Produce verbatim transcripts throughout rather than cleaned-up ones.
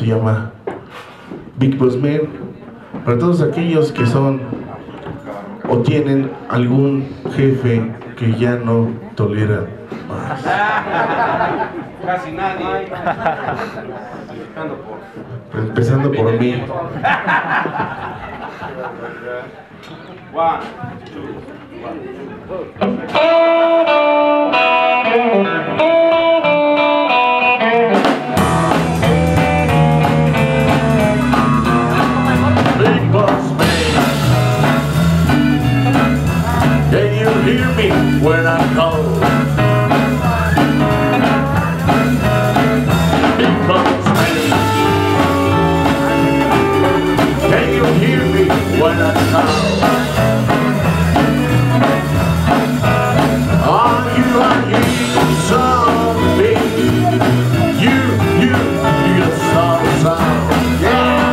se llama Big Boss Man. Para todos aquellos que son o tienen algún jefe que ya no tolera más. Casi nadie. Empezando por mí. One, two, one. Big Boss Man, can you hear me when I call? Big Boss Man, can you hear me when I call? Are you a hero, zombie? You, you, you a song, song. Yeah.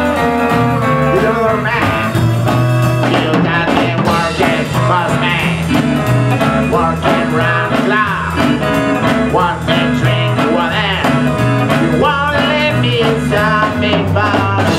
Working round the clock, one big drink, whatever. You wanna let me stop me, but